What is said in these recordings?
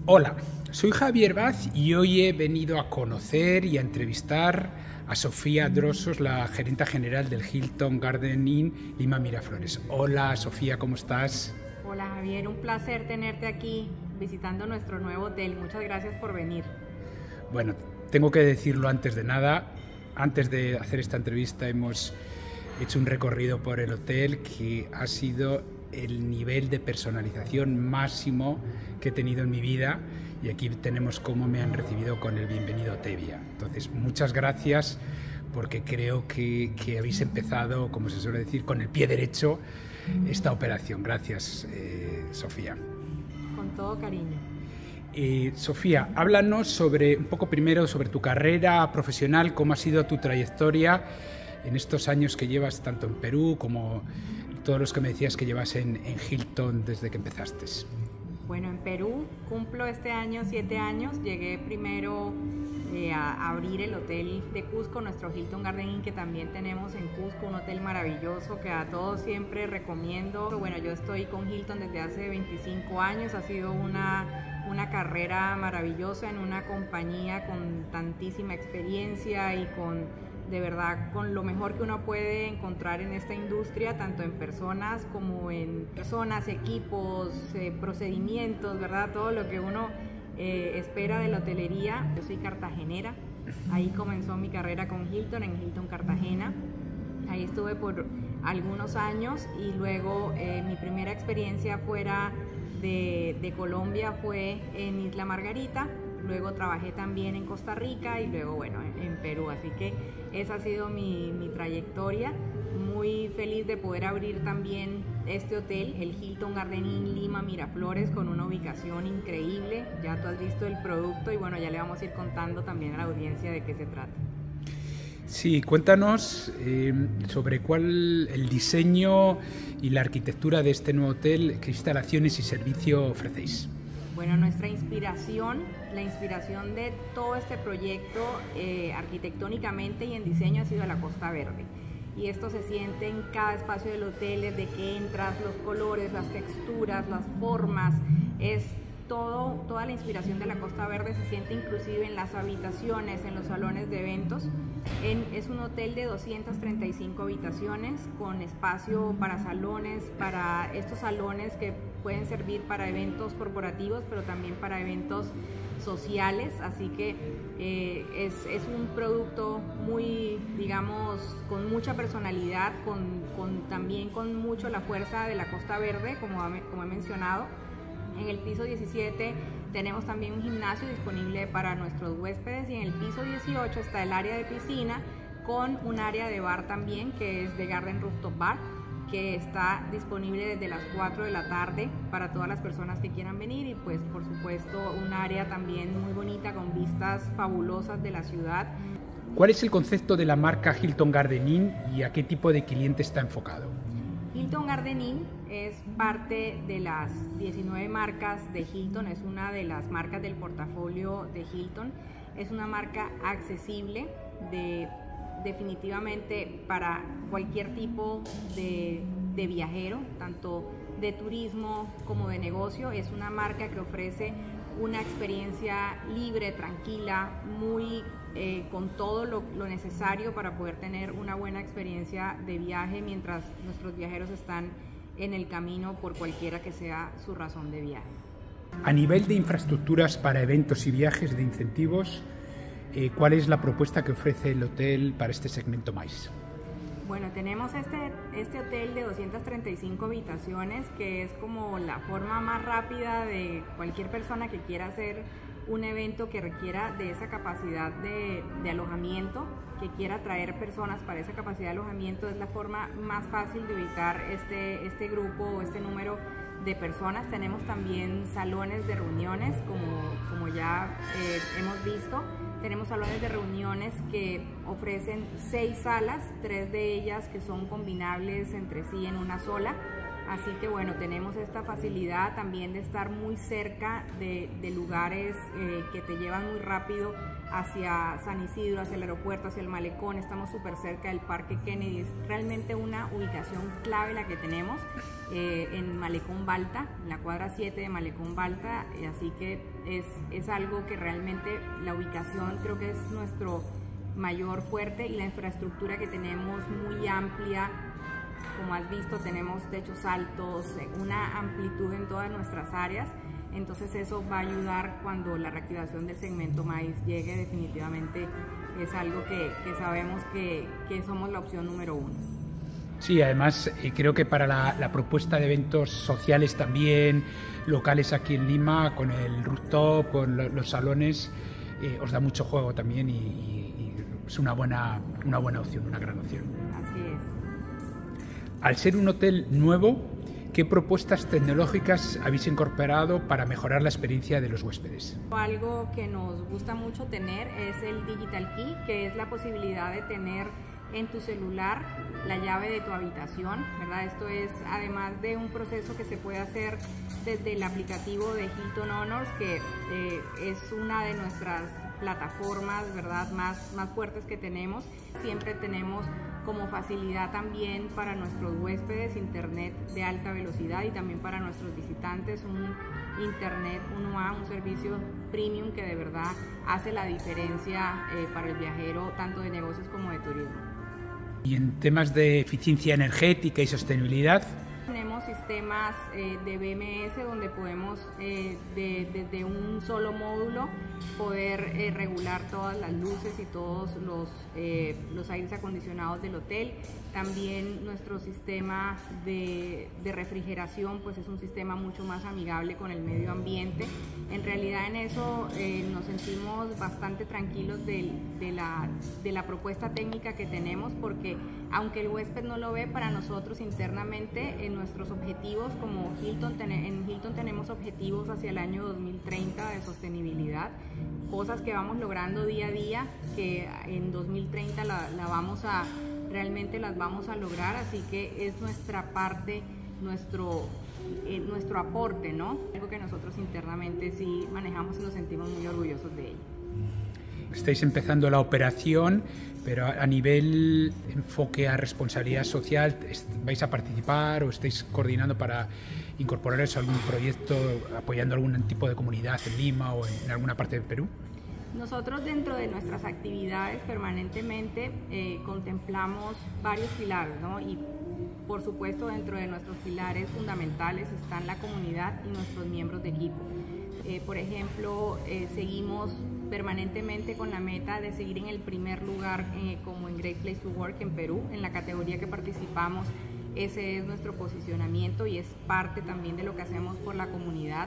Hola, soy Javier Vaz y hoy he venido a conocer y a entrevistar a Sofía Drosos, la gerenta general del Hilton Garden Inn Lima Miraflores. Hola Sofía, ¿cómo estás? Hola Javier, un placer tenerte aquí visitando nuestro nuevo hotel. Muchas gracias por venir. Bueno, tengo que decirlo antes de nada. Antes de hacer esta entrevista hemos hecho un recorrido por el hotel que ha sido el nivel de personalización máximo que he tenido en mi vida, y aquí tenemos cómo me han recibido con el bienvenido Tevia. Entonces, muchas gracias, porque creo que habéis empezado, como se suele decir, con el pie derecho esta operación. Gracias, Sofía. Con todo cariño. Sofía, háblanos un poco primero sobre tu carrera profesional, cómo ha sido tu trayectoria en estos años que llevas tanto en Perú como todos los que me decías que llevas en Hilton desde que empezaste. Bueno, en Perú cumplo este año 7 años. Llegué primero a abrir el hotel de Cusco, nuestro Hilton Garden Inn, que también tenemos en Cusco, un hotel maravilloso que a todos siempre recomiendo. Bueno, yo estoy con Hilton desde hace 25 años, ha sido una carrera maravillosa en una compañía con tantísima experiencia y de verdad con lo mejor que uno puede encontrar en esta industria, tanto en personas como en equipos, procedimientos, ¿verdad? Todo lo que uno espera de la hotelería. Yo soy cartagenera, ahí comenzó mi carrera con Hilton, en Hilton Cartagena. Ahí estuve por algunos años y luego mi primera experiencia fuera de Colombia fue en Isla Margarita. Luego trabajé también en Costa Rica y luego, bueno, en Perú. Así que esa ha sido mi trayectoria. Muy feliz de poder abrir también este hotel, el Hilton Garden Inn Lima Miraflores, con una ubicación increíble. Ya tú has visto el producto y bueno, ya le vamos a ir contando también a la audiencia de qué se trata. Sí, cuéntanos sobre el diseño y la arquitectura de este nuevo hotel, qué instalaciones y servicio ofrecéis. Bueno, nuestra inspiración, la inspiración de todo este proyecto arquitectónicamente y en diseño ha sido la Costa Verde. Y esto se siente en cada espacio del hotel, desde que entras, los colores, las texturas, las formas, toda la inspiración de la Costa Verde se siente inclusive en las habitaciones, en los salones de eventos. Es un hotel de 235 habitaciones con espacio para salones, para estos salones que pueden servir para eventos corporativos, pero también para eventos sociales. Así que es un producto muy, digamos, con mucha personalidad, también con mucho la fuerza de la Costa Verde, como he mencionado. En el piso 17 tenemos también un gimnasio disponible para nuestros huéspedes y en el piso 18 está el área de piscina con un área de bar también, que es de Garden Rooftop Bar, que está disponible desde las 4 de la tarde para todas las personas que quieran venir, y pues por supuesto un área también muy bonita con vistas fabulosas de la ciudad. ¿Cuál es el concepto de la marca Hilton Garden Inn y a qué tipo de cliente está enfocado? Hilton Garden Inn es parte de las 19 marcas de Hilton, es una de las marcas del portafolio de Hilton. Es una marca accesible, definitivamente para cualquier tipo de viajero, tanto de turismo como de negocio. Es una marca que ofrece una experiencia libre, tranquila, con todo lo necesario para poder tener una buena experiencia de viaje mientras nuestros viajeros están en el camino por cualquiera que sea su razón de viaje. A nivel de infraestructuras para eventos y viajes, de incentivos, ¿cuál es la propuesta que ofrece el hotel para este segmento MICE? Bueno, tenemos este hotel de 235 habitaciones, que es como la forma más rápida de cualquier persona que quiera hacer un evento que requiera de esa capacidad de alojamiento, que quiera traer personas para esa capacidad de alojamiento. Es la forma más fácil de ubicar este grupo o este número de personas. Tenemos también salones de reuniones, como ya hemos visto. Tenemos salones de reuniones que ofrecen 6 salas, 3 de ellas que son combinables entre sí en una sola. Así que bueno, tenemos esta facilidad también de estar muy cerca de lugares que te llevan muy rápido hacia San Isidro, hacia el aeropuerto, hacia el malecón. Estamos súper cerca del Parque Kennedy. Es realmente una ubicación clave la que tenemos en Malecón Balta, en la cuadra 7 de Malecón Balta. Así que es algo que realmente la ubicación creo que es nuestro mayor fuerte, y la infraestructura que tenemos muy amplia. Como has visto, tenemos techos altos, una amplitud en todas nuestras áreas. Entonces eso va a ayudar cuando la reactivación del segmento maíz llegue. Definitivamente es algo que sabemos que somos la opción número 1. Sí, además creo que para la propuesta de eventos sociales también, locales aquí en Lima, con el rooftop, con los salones, os da mucho juego también y es una buena opción, una gran opción. Así es. Al ser un hotel nuevo, ¿qué propuestas tecnológicas habéis incorporado para mejorar la experiencia de los huéspedes? Algo que nos gusta mucho tener es el Digital Key, que es la posibilidad de tener en tu celular la llave de tu habitación, ¿verdad? Esto es además de un proceso que se puede hacer desde el aplicativo de Hilton Honors, que es una de nuestras plataformas, ¿verdad?, más fuertes que tenemos. Siempre tenemos como facilidad también para nuestros huéspedes internet de alta velocidad, y también para nuestros visitantes un internet 1A, un servicio premium que de verdad hace la diferencia para el viajero, tanto de negocios como de turismo. Y en temas de eficiencia energética y sostenibilidad, tenemos sistemas de BMS donde podemos desde un solo módulo poder regular todas las luces y todos los aires acondicionados del hotel. También nuestro sistema de refrigeración pues es un sistema mucho más amigable con el medio ambiente. En realidad en eso nos sentimos bastante tranquilos de la propuesta técnica que tenemos, porque aunque el huésped no lo ve, para nosotros internamente en nuestros objetivos como Hilton, en Hilton tenemos objetivos hacia el año 2030 de sostenibilidad, cosas que vamos logrando día a día, que en 2030 realmente las vamos a lograr. Así que es nuestra parte, nuestro aporte, ¿no? Algo que nosotros internamente sí manejamos y nos sentimos muy orgullosos de ello. Estáis empezando la operación, pero a nivel enfoque a responsabilidad social, ¿vais a participar o estáis coordinando para incorporaros a algún proyecto apoyando algún tipo de comunidad en Lima o en alguna parte de Perú? Nosotros dentro de nuestras actividades permanentemente contemplamos varios pilares, ¿no? Y por supuesto dentro de nuestros pilares fundamentales están la comunidad y nuestros miembros de equipo. Por ejemplo, seguimos permanentemente con la meta de seguir en el primer lugar como en Great Place to Work en Perú, en la categoría que participamos. Ese es nuestro posicionamiento y es parte también de lo que hacemos por la comunidad.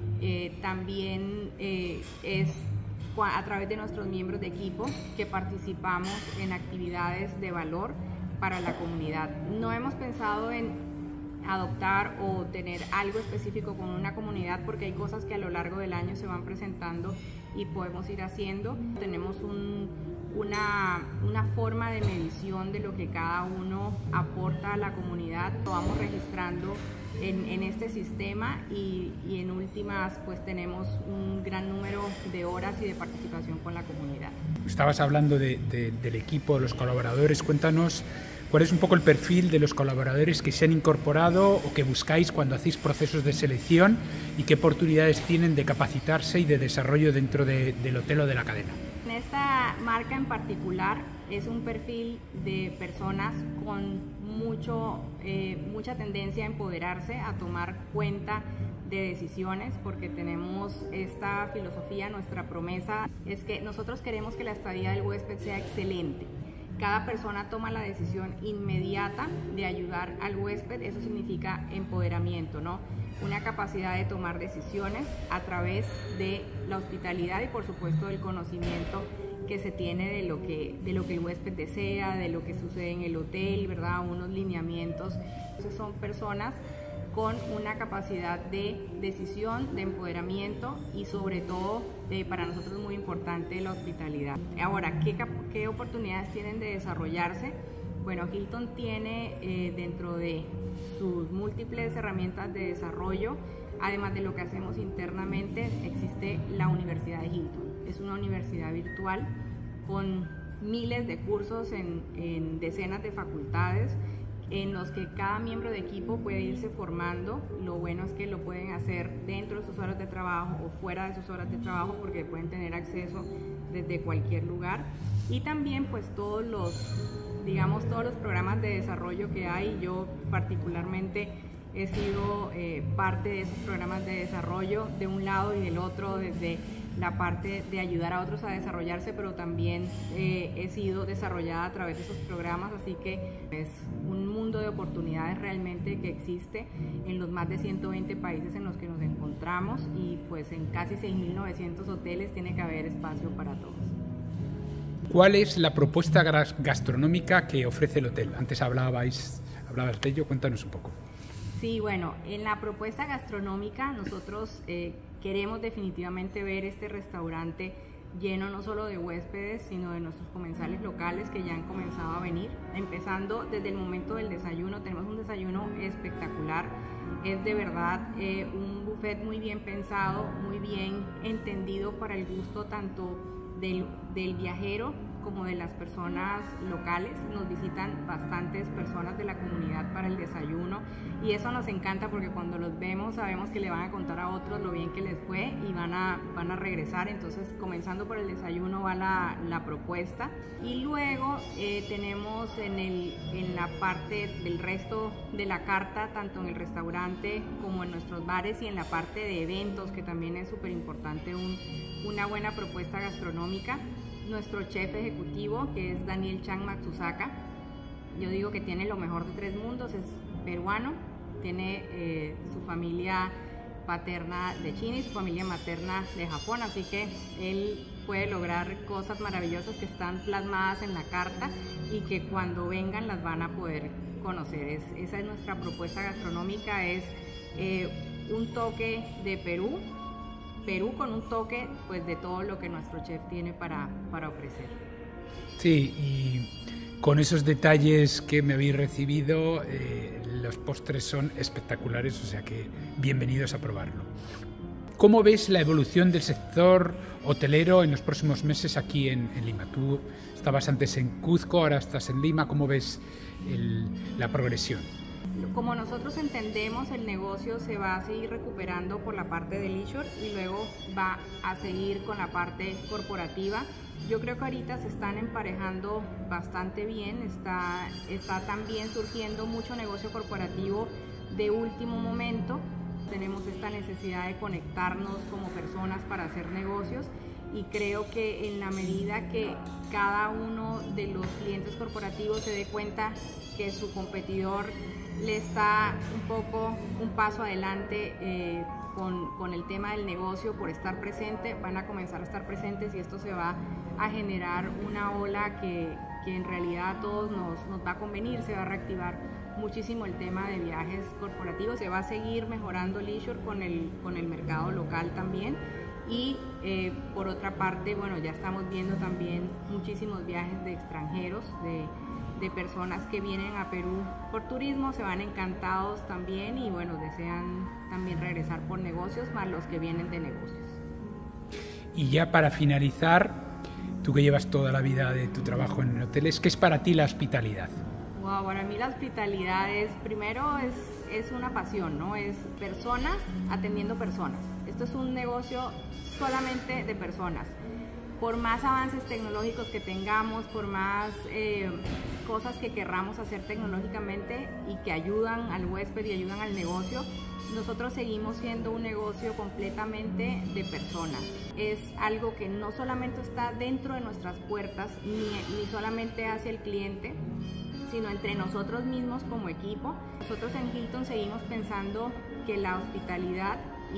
También es a través de nuestros miembros de equipo que participamos en actividades de valor para la comunidad. No hemos pensado en adoptar o tener algo específico con una comunidad, porque hay cosas que a lo largo del año se van presentando y podemos ir haciendo. Tenemos una forma de medición de lo que cada uno aporta a la comunidad. Lo vamos registrando en este sistema y en últimas pues tenemos un gran número de horas y de participación con la comunidad. Estabas hablando del equipo, de los colaboradores. Cuéntanos cuál es un poco el perfil de los colaboradores que se han incorporado o que buscáis cuando hacéis procesos de selección, y qué oportunidades tienen de capacitarse y de desarrollo dentro del hotel o de la cadena. En esta marca en particular es un perfil de personas con mucha tendencia a empoderarse, a tomar cuenta de decisiones, porque tenemos esta filosofía. Nuestra promesa es que nosotros queremos que la estadía del huésped sea excelente. Cada persona toma la decisión inmediata de ayudar al huésped. Eso significa empoderamiento, ¿no? Una capacidad de tomar decisiones a través de la hospitalidad y por supuesto del conocimiento que se tiene de lo que el huésped desea, de lo que sucede en el hotel, ¿verdad? Unos lineamientos. Entonces son personas con una capacidad de decisión, de empoderamiento y sobre todo para nosotros es muy importante la hospitalidad. Ahora, ¿qué oportunidades tienen de desarrollarse? Bueno, Hilton tiene dentro de sus múltiples herramientas de desarrollo. Además de lo que hacemos internamente, existe la Universidad de Hilton. Es una universidad virtual con miles de cursos en decenas de facultades, en los que cada miembro de equipo puede irse formando. Lo bueno es que lo pueden hacer dentro de sus horas de trabajo o fuera de sus horas de trabajo, porque pueden tener acceso desde cualquier lugar. Y también pues todos los programas de desarrollo que hay. Yo particularmente he sido parte de esos programas de desarrollo de un lado y del otro, desde la parte de ayudar a otros a desarrollarse, pero también he sido desarrollada a través de esos programas, así que es un mundo de oportunidades realmente que existe en los más de 120 países en los que nos encontramos, y pues en casi 6.900 hoteles tiene que haber espacio para todos. ¿Cuál es la propuesta gastronómica que ofrece el hotel? Antes hablabas de ello, cuéntanos un poco. Sí, bueno, en la propuesta gastronómica nosotros queremos definitivamente ver este restaurante lleno no solo de huéspedes, sino de nuestros comensales locales que ya han comenzado a venir. Empezando desde el momento del desayuno, tenemos un desayuno espectacular. Es de verdad un buffet muy bien pensado, muy bien entendido para el gusto tanto del viajero como de las personas locales. Nos visitan bastantes personas de la comunidad para el desayuno, y eso nos encanta porque cuando los vemos sabemos que le van a contar a otros lo bien que les fue y van a regresar. Entonces, comenzando por el desayuno va la propuesta, y luego tenemos en la parte del resto de la carta, tanto en el restaurante como en nuestros bares, y en la parte de eventos, que también es súper importante, una buena propuesta gastronómica. Nuestro chef ejecutivo, que es Daniel Chang Matsusaka, yo digo que tiene lo mejor de tres mundos. Es peruano, tiene su familia paterna de China y su familia materna de Japón, así que él puede lograr cosas maravillosas que están plasmadas en la carta y que cuando vengan las van a poder conocer. Esa es nuestra propuesta gastronómica, es un toque de Perú con un toque pues de todo lo que nuestro chef tiene para ofrecer. Sí, y con esos detalles que me habéis recibido, los postres son espectaculares, o sea que bienvenidos a probarlo. ¿Cómo ves la evolución del sector hotelero en los próximos meses aquí en Lima? Tú estabas antes en Cuzco, ahora estás en Lima. ¿Cómo ves la progresión? Como nosotros entendemos, el negocio se va a seguir recuperando por la parte de leisure y luego va a seguir con la parte corporativa. Yo creo que ahorita se están emparejando bastante bien, está también surgiendo mucho negocio corporativo de último momento. Tenemos esta necesidad de conectarnos como personas para hacer negocios, y creo que en la medida que cada uno de los clientes corporativos se dé cuenta que su competidor le está un paso adelante con el tema del negocio por estar presente, van a comenzar a estar presentes, y esto se va a generar una ola que en realidad a todos nos va a convenir. Se va a reactivar muchísimo el tema de viajes corporativos, se va a seguir mejorando leisure con el mercado local también, y por otra parte, bueno, ya estamos viendo también muchísimos viajes de extranjeros, de personas que vienen a Perú por turismo, se van encantados también y bueno, desean también regresar por negocios, más los que vienen de negocios. Y ya para finalizar, tú que llevas toda la vida de tu trabajo en hoteles, ¿qué es para ti la hospitalidad? Wow, para mí la hospitalidad primero es una pasión, ¿no? Es personas atendiendo personas. Esto es un negocio solamente de personas. Por más avances tecnológicos que tengamos, por más cosas que querramos hacer tecnológicamente y que ayudan al huésped y ayudan al negocio, nosotros seguimos siendo un negocio completamente de personas. Es algo que no solamente está dentro de nuestras puertas, ni solamente hacia el cliente, sino entre nosotros mismos como equipo. Nosotros en Hilton seguimos pensando que la hospitalidad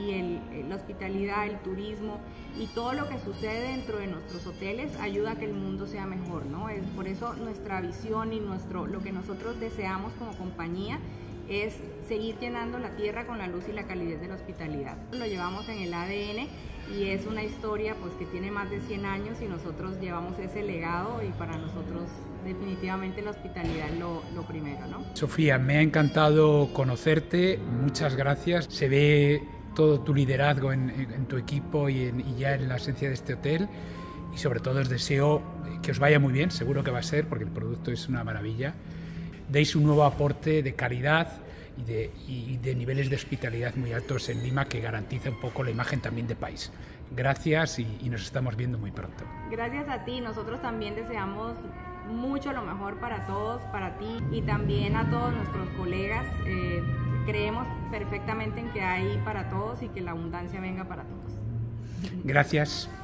el turismo y todo lo que sucede dentro de nuestros hoteles ayuda a que el mundo sea mejor, ¿no? Es por eso nuestra visión y lo que nosotros deseamos como compañía es seguir llenando la tierra con la luz y la calidez de la hospitalidad. Lo llevamos en el ADN y es una historia pues que tiene más de 100 años y nosotros llevamos ese legado y para nosotros definitivamente la hospitalidad es lo primero, ¿no? Sofía, me ha encantado conocerte, muchas gracias. Se ve todo tu liderazgo en tu equipo y ya en la esencia de este hotel, y sobre todo os deseo que os vaya muy bien, seguro que va a ser porque el producto es una maravilla. Deis un nuevo aporte de calidad y de niveles de hospitalidad muy altos en Lima que garantiza un poco la imagen también de país. Gracias y nos estamos viendo muy pronto. Gracias a ti, nosotros también deseamos mucho lo mejor para todos, para ti y también a todos nuestros colegas. Creemos perfectamente en que hay para todos y que la abundancia venga para todos. Gracias.